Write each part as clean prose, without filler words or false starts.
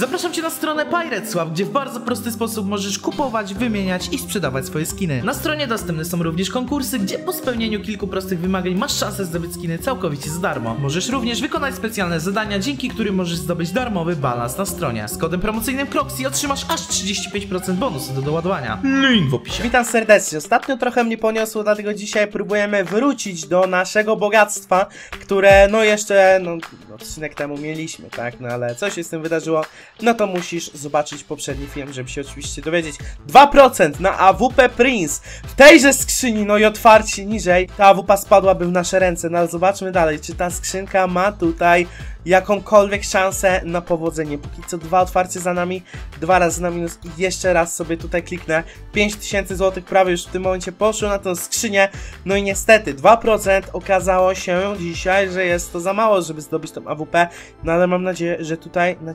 Zapraszam Cię na stronę PiratesSwap, gdzie w bardzo prosty sposób możesz kupować, wymieniać i sprzedawać swoje skiny. Na stronie dostępne są również konkursy, gdzie po spełnieniu kilku prostych wymagań masz szansę zdobyć skiny całkowicie za darmo. Możesz również wykonać specjalne zadania, dzięki którym możesz zdobyć darmowy balans na stronie. Z kodem promocyjnym Croxy otrzymasz aż 35% bonusu do doładowania. Link w opisie. Witam serdecznie. Ostatnio trochę mnie poniosło, dlatego dzisiaj próbujemy wrócić do naszego bogactwa, które jeszcze odcinek temu mieliśmy, tak? No ale co się z tym wydarzyło? No to musisz zobaczyć poprzedni film, żeby się oczywiście dowiedzieć. 2% na AWP Prince. W tejże skrzyni, no i otwarcie niżej, ta AWP spadłaby w nasze ręce. No ale zobaczmy dalej, czy ta skrzynka ma tutaj jakąkolwiek szansę na powodzenie. Póki co 2 otwarcie za nami, 2 razy na minus i jeszcze raz sobie tutaj kliknę. 5000 zł prawie już w tym momencie poszło na tą skrzynię. No i niestety 2% okazało się dzisiaj, że jest to za mało, żeby zdobyć tą AWP. No ale mam nadzieję, że tutaj na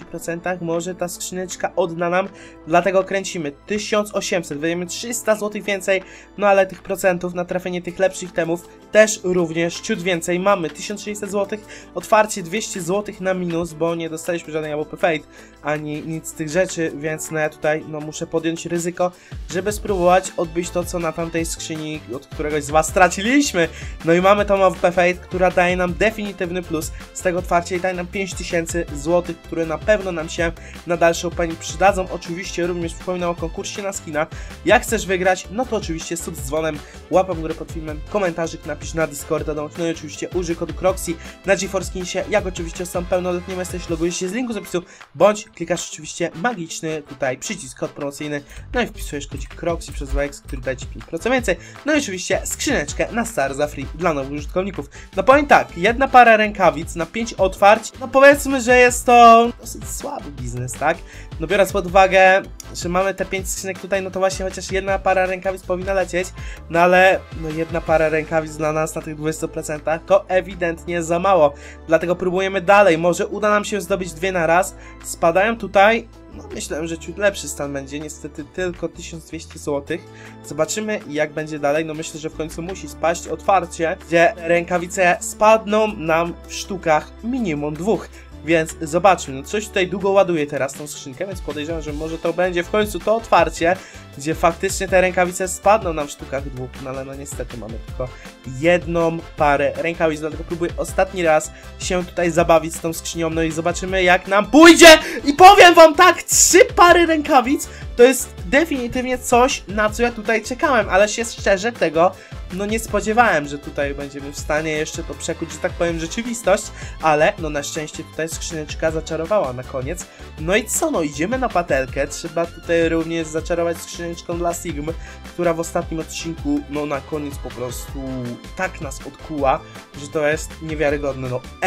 10% może ta skrzyneczka odda nam. Dlatego kręcimy 1800, wydajemy 300 zł więcej. No ale tych procentów na trafienie tych lepszych temów też również ciut więcej. Mamy 1600 zł, otwarcie 200 zł na minus, bo nie dostaliśmy żadnej AWP Fate, ani nic z tych rzeczy, więc ja tutaj muszę podjąć ryzyko, żeby spróbować odbyć to, co na tamtej skrzyni od któregoś z Was straciliśmy. No i mamy tą AWP Fate, która daje nam definitywny plus z tego otwarcia i daje nam 5000 zł, które na pewno nam się na dalsze opening przydadzą. Oczywiście również przypominam o konkursie na skina. Jak chcesz wygrać, no to oczywiście sub z dzwonem, łapę w górę pod filmem, komentarzyk napisz na Discorda, no i oczywiście użyj kodu Croxy na GeForce Skinsie. Jak oczywiście sam pełnoletnim jesteś, logujesz się z linku z opisu, bądź klikasz oczywiście magiczny tutaj przycisk, kod promocyjny, no i wpisujesz kodzik Croxy przez 2x, który daje Ci 5% więcej. No i oczywiście skrzyneczkę na start za free dla nowych użytkowników. No powiem tak, jedna para rękawic na 5 otwarć, no powiedzmy, że jest to dosyć słaby biznes, tak? No biorąc pod uwagę, że mamy te 5 skrzynek tutaj, no to właśnie chociaż jedna para rękawic powinna lecieć, no ale jedna para rękawic dla nas na tych 20% to ewidentnie za mało. Dlatego próbujemy dalej, może uda nam się zdobyć 2 na raz. Spadają tutaj, myślałem, że ciut lepszy stan będzie, niestety tylko 1200 zł. Zobaczymy jak będzie dalej, myślę, że w końcu musi spaść otwarcie, gdzie rękawice spadną nam w sztukach minimum 2. Więc zobaczmy, coś tutaj długo ładuje teraz tą skrzynkę, więc podejrzewam, że może to będzie w końcu to otwarcie, gdzie faktycznie te rękawice spadną nam w sztukach 2, no ale niestety mamy tylko jedną parę rękawic, dlatego próbuję ostatni raz się tutaj zabawić z tą skrzynią, no i zobaczymy jak nam pójdzie i powiem Wam tak, 3 pary rękawic to jest definitywnie coś, na co ja tutaj czekałem, ale się szczerze tego nie spodziewałem, że tutaj będziemy w stanie jeszcze to przekuć, że tak powiem, w rzeczywistość, ale na szczęście tutaj skrzyneczka zaczarowała na koniec. No i co, idziemy na patelkę, trzeba tutaj również zaczarować skrzyneczką dla Sigmy, która w ostatnim odcinku, na koniec po prostu tak nas odkuła, że to jest niewiarygodne,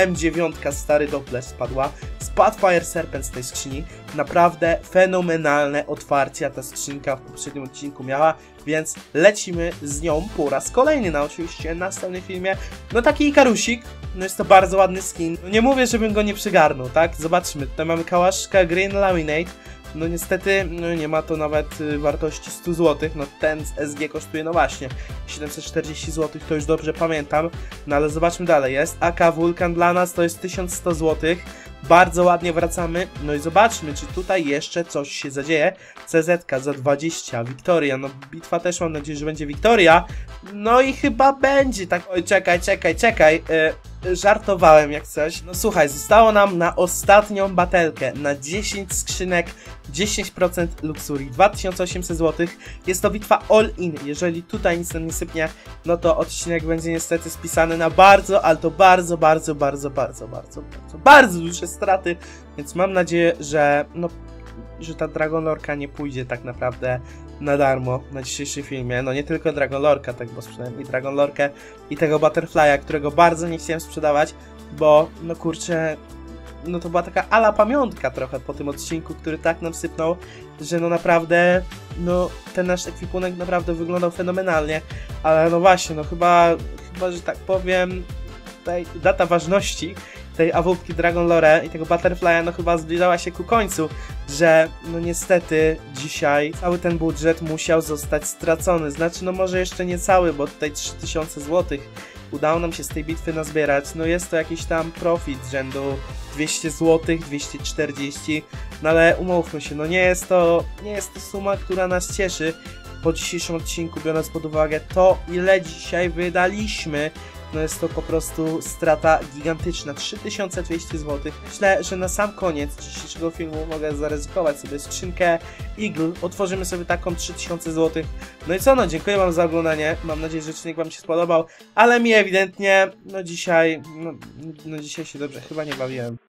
M9 stary Doppler spadła, spadł Fire Serpent z tej skrzyni, naprawdę fenomenalne otwarcia ta skrzynka w poprzednim odcinku miała, więc lecimy z nią po raz kolejny na oczywiście następnym filmie. Taki Ikarusik, jest to bardzo ładny skin, nie mówię, żebym go nie przygarnął, tak? Zobaczmy, tutaj mamy kałaszka Green Laminate, niestety nie ma to nawet wartości 100 zł, ten z SG kosztuje właśnie 740 zł, to już dobrze pamiętam, ale zobaczmy dalej, jest AK Vulcan dla nas, to jest 1100 zł, bardzo ładnie wracamy, i zobaczmy, czy tutaj jeszcze coś się zadzieje. CZ za 20, Wiktoria, bitwa też mam nadzieję, że będzie Wiktoria, i chyba będzie, tak, oj, czekaj, żartowałem jak coś. Słuchaj, zostało nam na ostatnią batelkę, na 10 skrzynek, 10% Luxury, 2800 zł. Jest to bitwa all in, jeżeli tutaj nic nam nie sypnie, to odcinek będzie niestety spisany na bardzo, ale to bardzo duże straty, więc mam nadzieję, że że ta Dragon Lorka nie pójdzie tak naprawdę na darmo na dzisiejszym filmie. Nie tylko Dragon Lorka, tak, bo sprzedałem i Dragon Lorkę i tego Butterfly'a, którego bardzo nie chciałem sprzedawać, bo kurczę, to była taka ala pamiątka trochę po tym odcinku, który tak nam sypnął, że naprawdę, ten nasz ekwipunek naprawdę wyglądał fenomenalnie, ale właśnie, chyba, że tak powiem, tutaj data ważności tej AWP Dragon Lore i tego Butterfly'a chyba zbliżała się ku końcu, że niestety dzisiaj cały ten budżet musiał zostać stracony, znaczy może jeszcze nie cały, bo tutaj 3000 zł udało nam się z tej bitwy nazbierać, jest to jakiś tam profit z rzędu 200 zł, 240, no ale umówmy się, no nie jest to suma, która nas cieszy po dzisiejszym odcinku, biorąc pod uwagę to, ile dzisiaj wydaliśmy. No jest to po prostu strata gigantyczna, 3200 zł. Myślę, że na sam koniec dzisiejszego filmu mogę zaryzykować sobie skrzynkę Eagle. Otworzymy sobie taką 3000 zł. No i co, no dziękuję wam za oglądanie. Mam nadzieję, że odcinek wam się spodobał, ale mi ewidentnie, no dzisiaj się dobrze chyba nie bawiłem.